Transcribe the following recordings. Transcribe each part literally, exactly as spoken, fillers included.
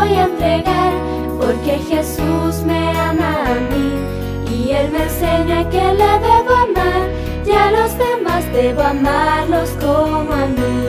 voy a entregar, porque Jesús me ama a mí y Él me enseña que le debo amar, y a los demás debo amarlos como a mí.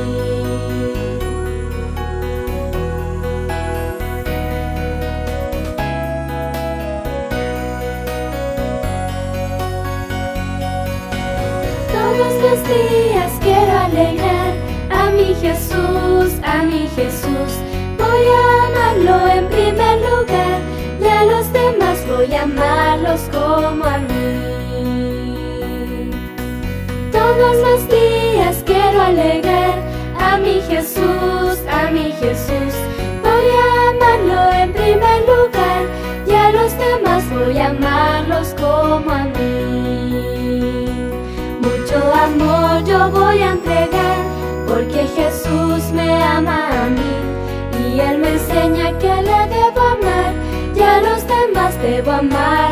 Todos los días quiero alegrar a mi Jesús, a mi Jesús. Voy a amarlo en primer lugar, y a los demás voy a amarlos como a mí. Todos los días quiero alegrar a mi Jesús, a mi Jesús. Voy a amarlo en primer lugar, y a los demás voy a amarlos como a mí. Mucho amor yo voy a entregar, porque Jesús me ama a mí y Él me enseña que le debo amar, y a los demás debo amar